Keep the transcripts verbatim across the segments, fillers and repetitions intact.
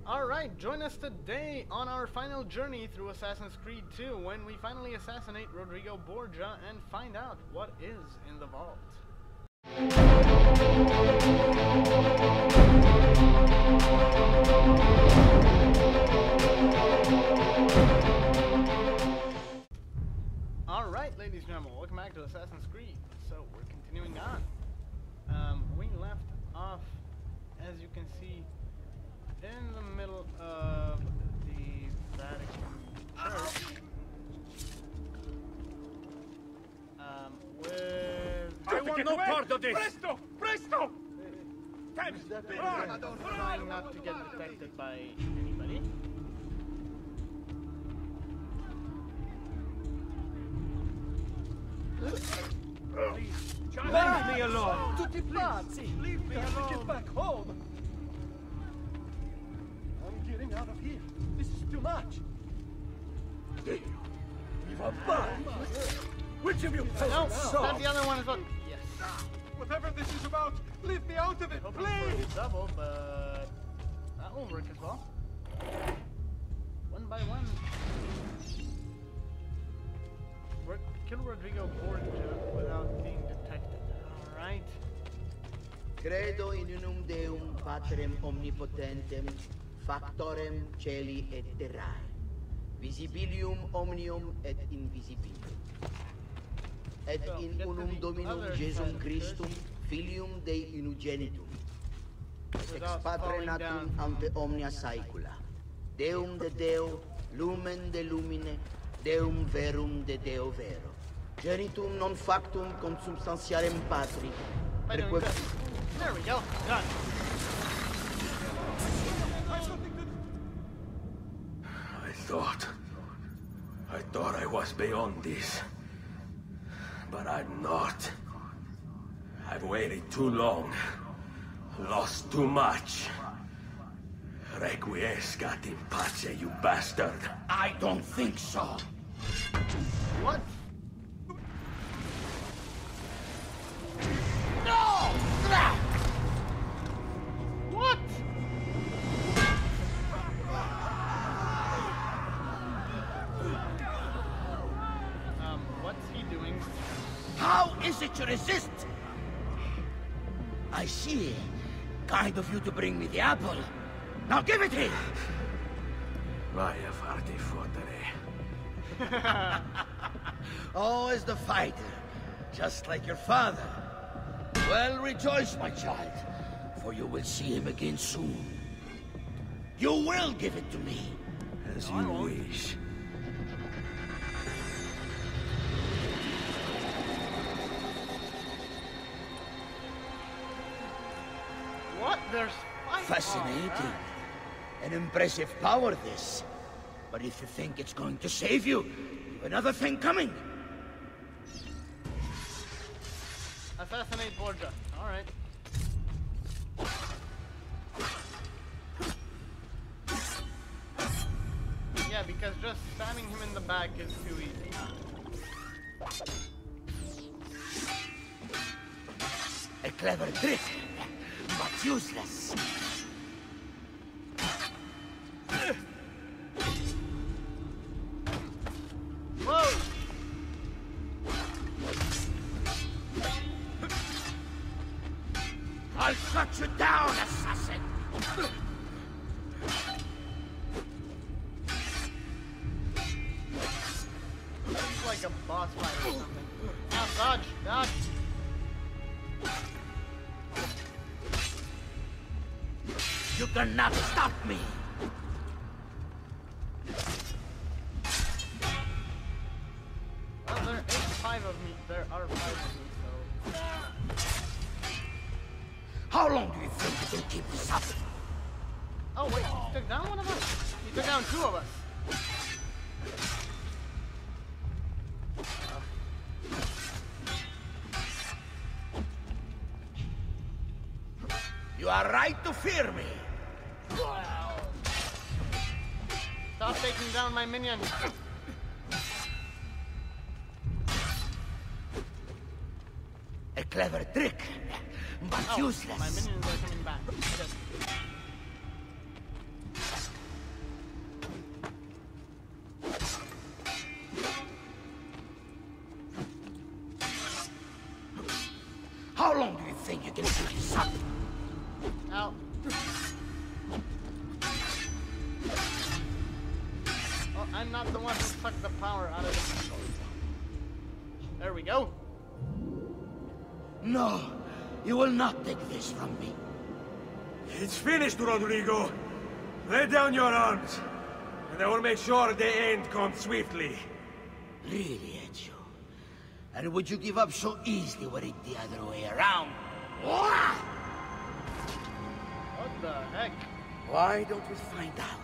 Alright, join us today on our final journey through Assassin's Creed two when we finally assassinate Rodrigo Borgia and find out what is in the vault. Alright, ladies and gentlemen, welcome back to Assassin's Creed. So, we're continuing on. Um, we left off, as you can see, in the middle of the Vatican Church. Um, with... I want no part of this! Presto! Presto! Trying not to get detected by anybody. Please, leave me alone! Tutti pazzi! Leave me alone! To get back home! I'm getting out of here. This is too much. Dio, viva Maria! Which of you No, so? that's the other one as well. Yes. Whatever this is about, leave me out of it, Hoping please! for a double, but that will work as well. One by one. Work, kill Rodrigo Borgia without being detected. Alright. Credo in unum Deum Patrem omnipotentem, factorem celi et terrae, visibilium omnium et invisibilium. Et So, in get to unum the Dominum other side Jesum of the Christum, church. filium Dei unigenitum, ex Without Patre falling natum down. ante omnia saecula, Deum de Deo, lumen de lumine, Deum verum de Deo vero, genitum non factum consubstantialem Patri, By doing perque- this. There we go. Done. I thought... I thought I was beyond this. But I'm not. I've waited too long. Lost too much. Requiescat in pace, you bastard. I don't think so. What? No! What? Um, what's he doing? How is it you resist? I see. Kind of you to bring me the apple. Now give it here! Vaya farti fottere. Oh, as the fighter. Just like your father. Well, rejoice, my child. For you will see him again soon. You will give it to me. As you wish. What? There's five. Fascinating. An impressive power, this. But if you think it's going to save you, you've another thing coming. Assassinate Borgia. Alright. Yeah, because just stabbing him in the back is too easy. A clever trick, but useless. Whoa! I'll cut you down, assassin! He's like a boss fight or something. Now, dodge! Dodge! You cannot stop me! Well, there ain't five of me. There are five of me, so... How long do you think you can keep this up? Oh, wait, he took down one of us? He took down two of us. You are right to fear me. Stop taking down my minion. A clever trick, but Oh, useless. my minions are coming back. Good. How long do you think you can keep this up? Ow. Oh, I'm not the one who sucked the power out of the control. There we go. No, you will not take this from me. It's finished, Rodrigo. Lay down your arms, and I will make sure the end comes swiftly. Really, Ezio? And would you give up so easily were it the other way around? What the heck? Why don't we find out?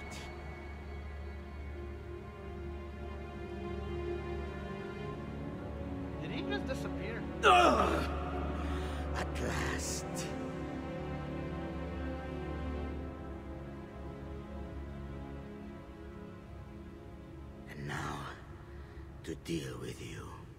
Did he just disappear? Ugh! At last. And now, to deal with you.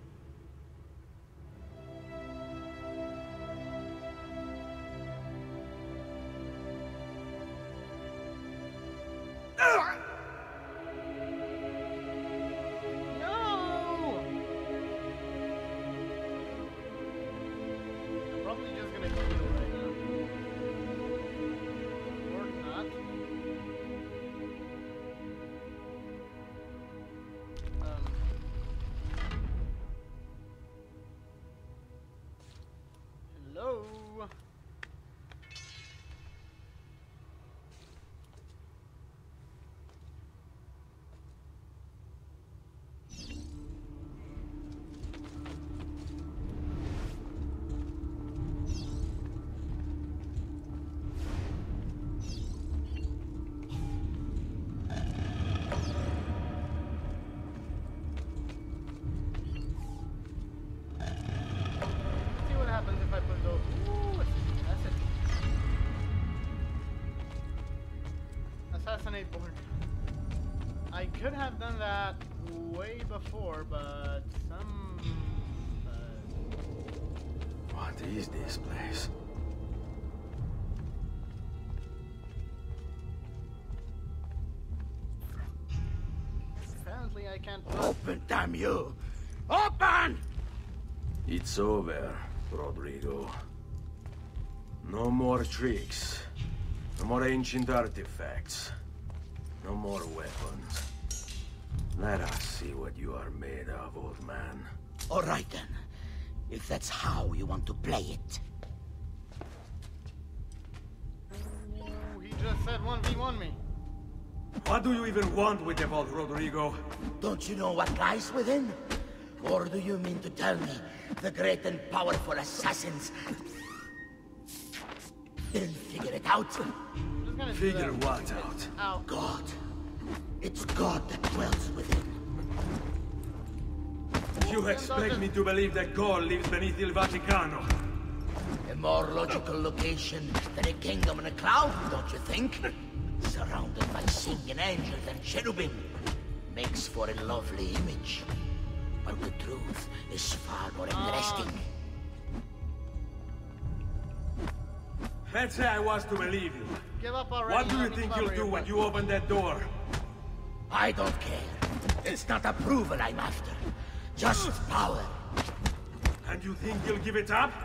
Assassinate board. I could have done that way before, but some... Uh... What is this place? Apparently I can't... Open, damn you! Open! It's over, Rodrigo. No more tricks. No more ancient artifacts. No more weapons. Let us see what you are made of, old man. All right, then. If that's how you want to play it. Ooh, he just said one v one me. What do you even want with the vault, Rodrigo? Don't you know what lies within? Or do you mean to tell me the great and powerful assassins didn't figure it out? Figure what out? Ow. God. It's God that dwells within. You expect me to believe that God lives beneath Il Vaticano? A more logical location than a kingdom in a cloud, don't you think? Surrounded by singing angels and cherubim. Makes for a lovely image. But the truth is far more interesting. Let's say I was to believe you. Give up already. What do you think you'll do when you open that door? I don't care. It's not approval I'm after. Just power. And you think you'll give it up?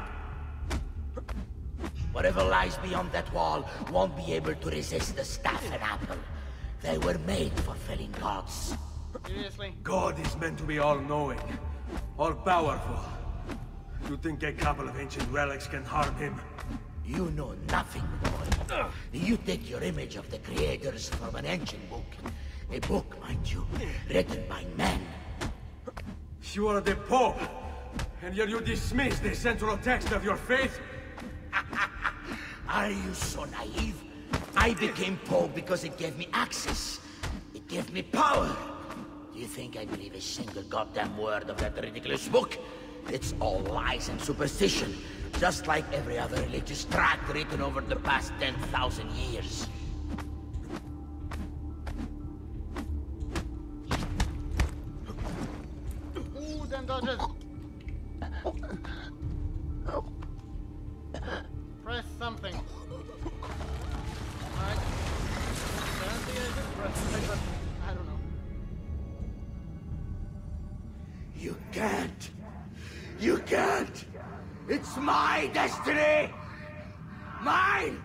Whatever lies beyond that wall won't be able to resist the staff and apple. They were made for felling gods. Seriously? God is meant to be all-knowing, all-powerful. You think a couple of ancient relics can harm him? You know nothing, boy. You take your image of the creators from an ancient book. A book, mind you, written by men. You are the Pope, and yet you dismiss the central text of your faith? Are you so naive? I became Pope because it gave me access. It gave me power. Do you think I believe a single goddamn word of that ridiculous book? It's all lies and superstition, just like every other religious tract written over the past ten thousand years. Ooh, them dodges. Press something. Alright. Apparently I just pressed it, but I don't know. You can't. You can't. It's my destiny! Mine!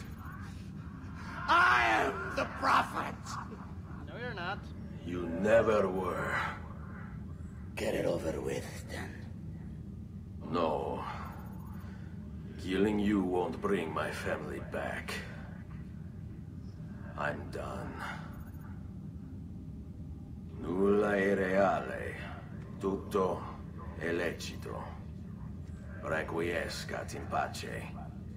I am the prophet! No, you're not. You never were. Get it over with, then. No. Killing you won't bring my family back. I'm done. Nulla è reale. Tutto è lecito. Requiescat in pace.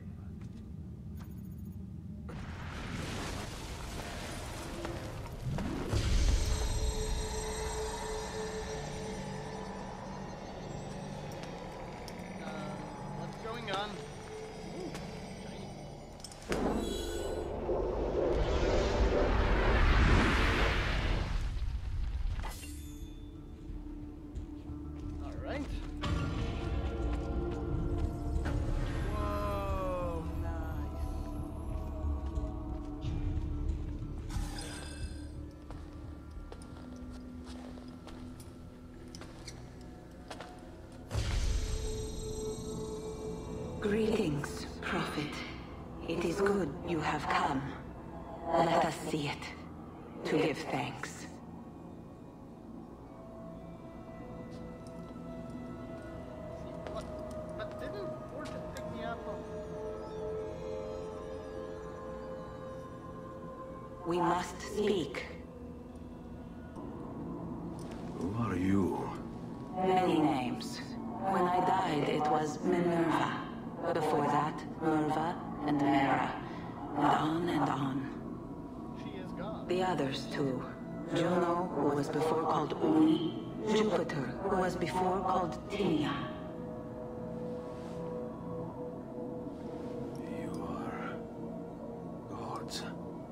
Greetings, Prophet. It is good you have come. Let us see it, to give thanks. What? But didn't Fortune pick me up? We must speak. Who are you? Many names. When I died, it was Minerva. Before that, Merva and Mera. And on and on. She is gone. The others, too. Juno, who was before called Uni. Jupiter, who was before called Tinia. You are... gods.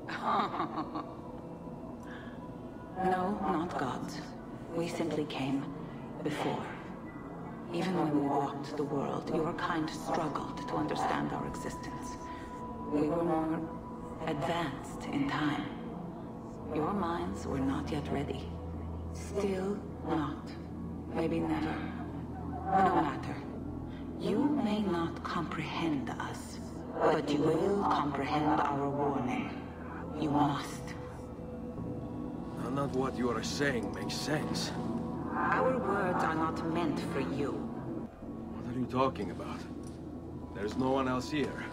No, not gods. We simply came before. Even when we walked the world, your kind struggled to understand our existence. We were more advanced in time. Your minds were not yet ready. Still not. Maybe never. No matter. You may not comprehend us, but you will comprehend our warning. You must. None of what you are saying makes sense. Our words are not meant for you. What are you talking about? There's no one else here.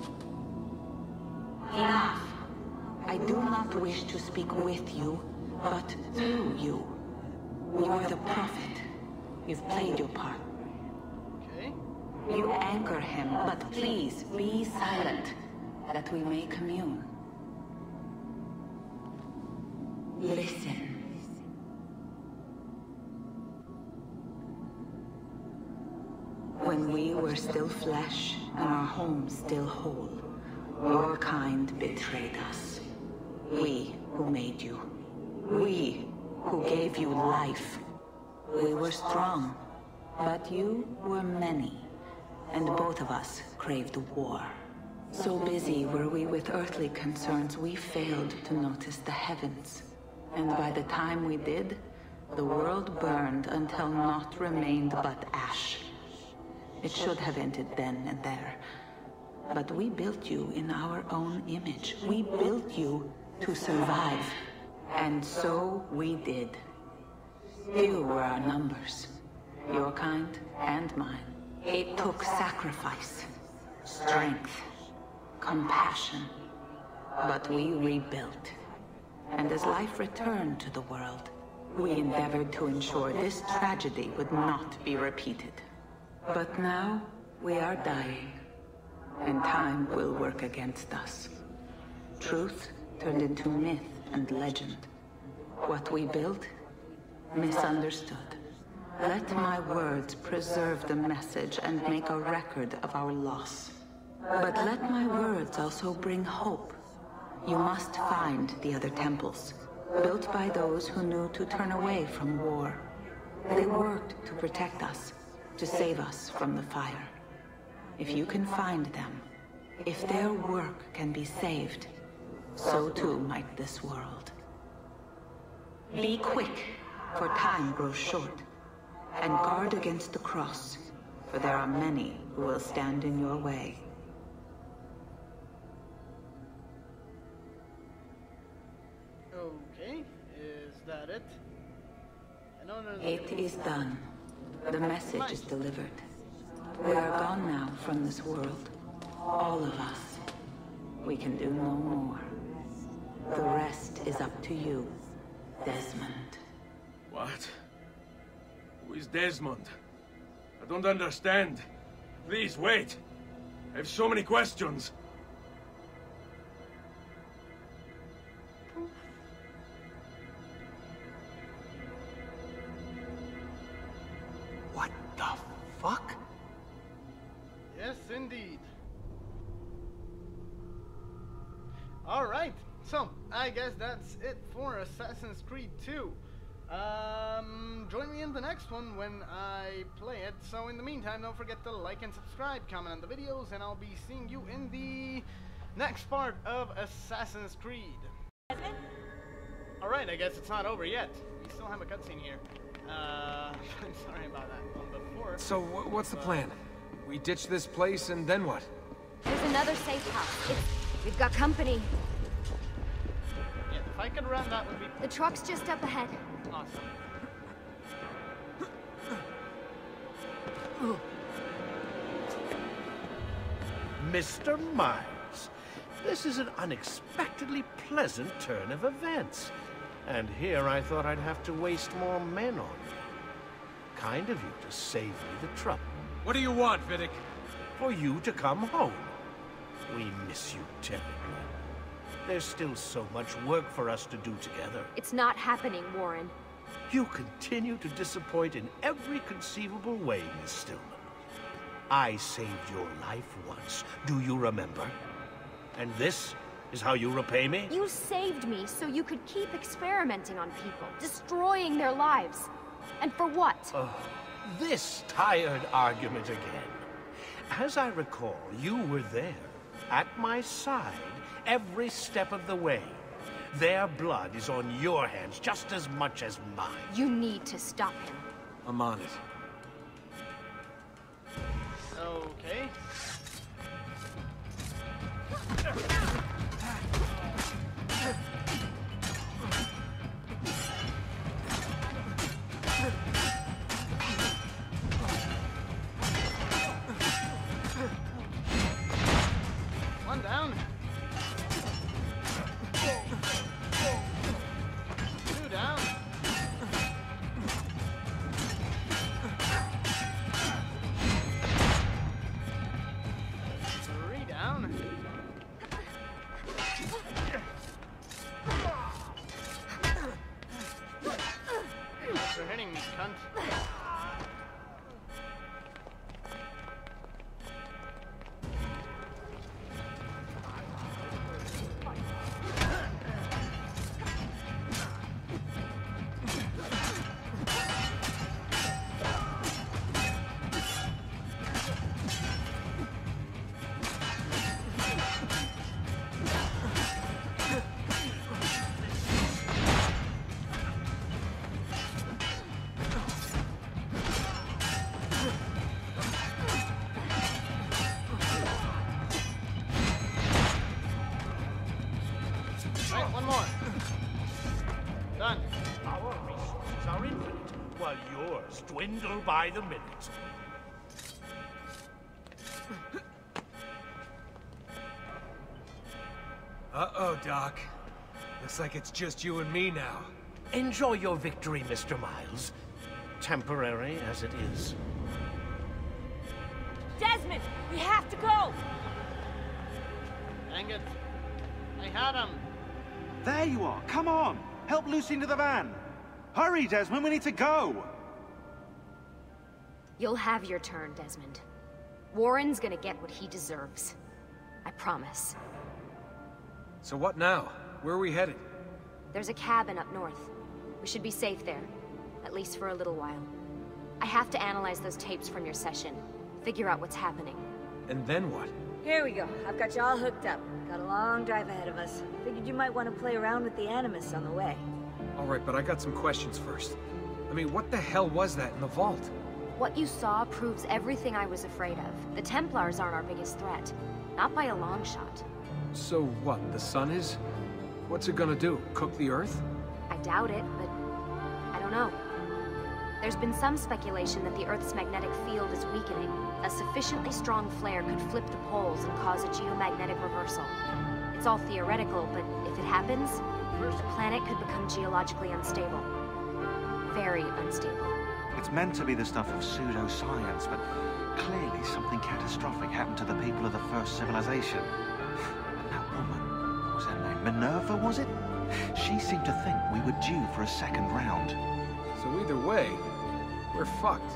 Enough. I do not wish to speak with you, but through you. You are the prophet. You've played your part. Okay. You anchor him, but please be silent, that we may commune. Listen. When we were still flesh and our home still whole, your kind betrayed us. We who made you. We who gave you life. We were strong, but you were many, and both of us craved war. So busy were we with earthly concerns, we failed to notice the heavens. And by the time we did, the world burned until naught remained but ash. It should have ended then and there. But we built you in our own image. We built you to survive. And so we did. Few were our numbers. Your kind and mine. It took sacrifice, strength, compassion. But we rebuilt. And as life returned to the world, we endeavored to ensure this tragedy would not be repeated. But now, we are dying, and time will work against us. Truth turned into myth and legend. What we built, misunderstood. Let my words preserve the message and make a record of our loss. But let my words also bring hope. You must find the other temples, built by those who knew to turn away from war. They worked to protect us, to save us from the fire. If you can find them, if their work can be saved, so too might this world. Be quick, for time grows short, and guard against the cross, for there are many who will stand in your way. Okay, is that it? I know there's It is done. The message is delivered. We are gone now from this world. All of us. We can do no more. The rest is up to you, Desmond. What? Who is Desmond? I don't understand. Please, wait. I have so many questions. What the fuck? Yes, indeed. Alright, so I guess that's it for Assassin's Creed two. Um, join me in the next one when I play it. So in the meantime, don't forget to like and subscribe, comment on the videos, and I'll be seeing you in the next part of Assassin's Creed. Alright, I guess it's not over yet. We still have a cutscene here. Uh, I'm sorry about that one before. So, wh what's the plan? We ditch this place, and then what? There's another safe house. It's, we've got company. Yeah, if I could run, that would be The truck's just up ahead. awesome. Mister Miles, this is an unexpectedly pleasant turn of events. And here I thought I'd have to waste more men on you. Kind of you to save me the trouble. What do you want, Vidic? For you to come home. We miss you terribly. There's still so much work for us to do together. It's not happening, Warren. You continue to disappoint in every conceivable way, Miss Stillman. I saved your life once, do you remember? And this is how you repay me? You saved me so you could keep experimenting on people, destroying their lives. And for what? Oh, this tired argument again. As I recall, you were there, at my side, every step of the way. Their blood is on your hands just as much as mine. You need to stop him. I'm on it. Okay. One down. Two down. Three down. Thanks for hitting me, cunt. Right, one more. Done. Our resources are infinite, while yours dwindle by the minute. Uh-oh, Doc. Looks like it's just you and me now. Enjoy your victory, Mister Miles. Temporary as it is. Desmond, we have to go! Dang it. I had him. There you are. Come on. Help Lucy into the van. Hurry, Desmond. We need to go. You'll have your turn, Desmond. Warren's gonna get what he deserves. I promise. So what now? Where are we headed? There's a cabin up north. We should be safe there. At least for a little while. I have to analyze those tapes from your session. Figure out what's happening. And then what? Here we go. I've got you all hooked up. Got a long drive ahead of us. Figured you might want to play around with the Animus on the way. All right, but I got some questions first. I mean, what the hell was that in the vault? What you saw proves everything I was afraid of. The Templars aren't our biggest threat. Not by a long shot. So what, the sun is? What's it gonna do? Cook the Earth? I doubt it, but I don't know. There's been some speculation that the Earth's magnetic field is weakening. A sufficiently strong flare could flip the poles and cause a geomagnetic reversal. It's all theoretical, but if it happens, the planet could become geologically unstable. Very unstable. It's meant to be the stuff of pseudoscience, but clearly something catastrophic happened to the people of the first civilization. And that woman, what was her name? Minerva, was it? She seemed to think we were due for a second round. So either way, we're fucked.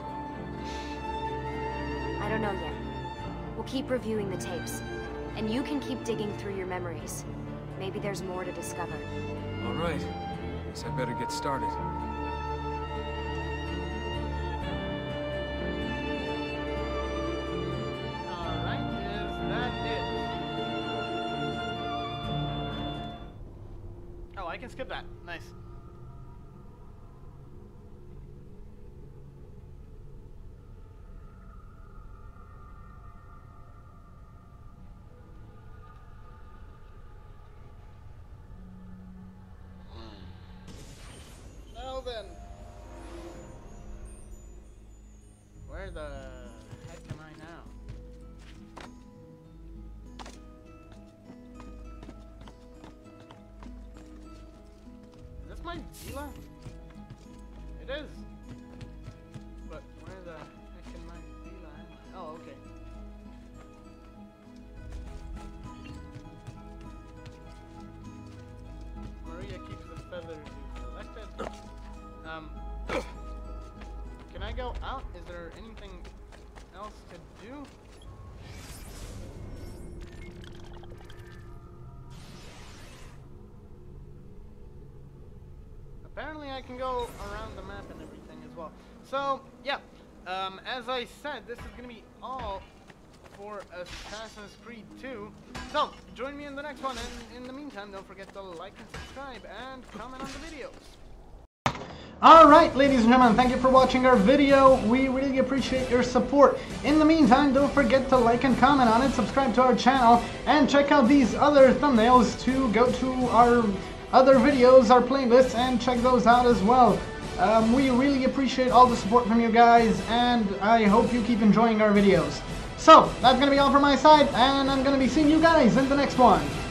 I don't know yet. We'll keep reviewing the tapes. And you can keep digging through your memories. Maybe there's more to discover. All right. Guess I better get started. I can skip that. Nice. Now then. Where the heck am I now? My villa? It is. But where the heck in my villa am I? Oh, okay. Maria keeps the feathers you collected. Um, can I go out? Is there anything else to do? Apparently I can go around the map and everything as well. So, yeah, um, as I said, this is going to be all for Assassin's Creed two. So, join me in the next one, and in the meantime, don't forget to like and subscribe and comment on the videos. Alright, ladies and gentlemen, thank you for watching our video. We really appreciate your support. In the meantime, don't forget to like and comment on it, subscribe to our channel, and check out these other thumbnails to go to our other videos, our playlists, and check those out as well. Um, we really appreciate all the support from you guys, and I hope you keep enjoying our videos. So, that's going to be all from my side, and I'm going to be seeing you guys in the next one.